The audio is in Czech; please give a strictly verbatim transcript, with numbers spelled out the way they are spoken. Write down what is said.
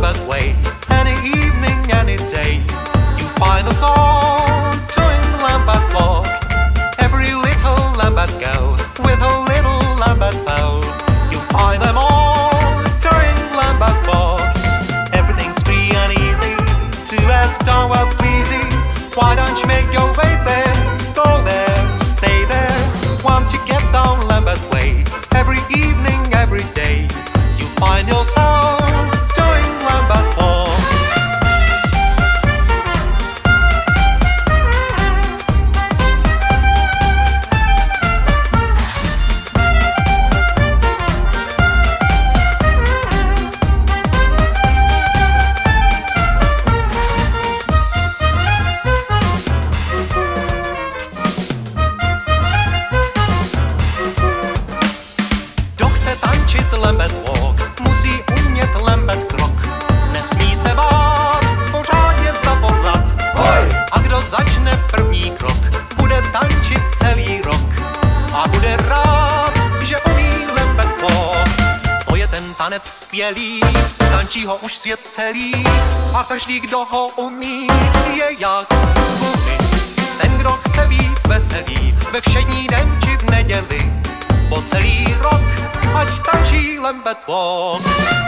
Lambeth Way. Any evening, any day, you find us all doing the Lambeth walk. Every little Lambeth girl with a little Lambeth bow, you find them all doing the Lambeth walk. Everything's free and easy, do as done well pleasing. Why don't you make your way there? Go there, stay there. Once you get down Lambeth Way, every evening, every day, you find yourself doing Lambeth walk. Lambeth walk, musí umět Lambeth krok, nesmí se bát, pořádně zavolat. Hoj! A kdo začne první krok, bude tančit celý rok a bude rád, že umí Lambeth walk. To je ten tanec skvělý, tančí ho už svět celý a každý, kdo ho umí, je jak z gumy. Ten, kdo chce být veselý, ve všední den či v neděli, po celý rok, ať tančí Lambeth walk.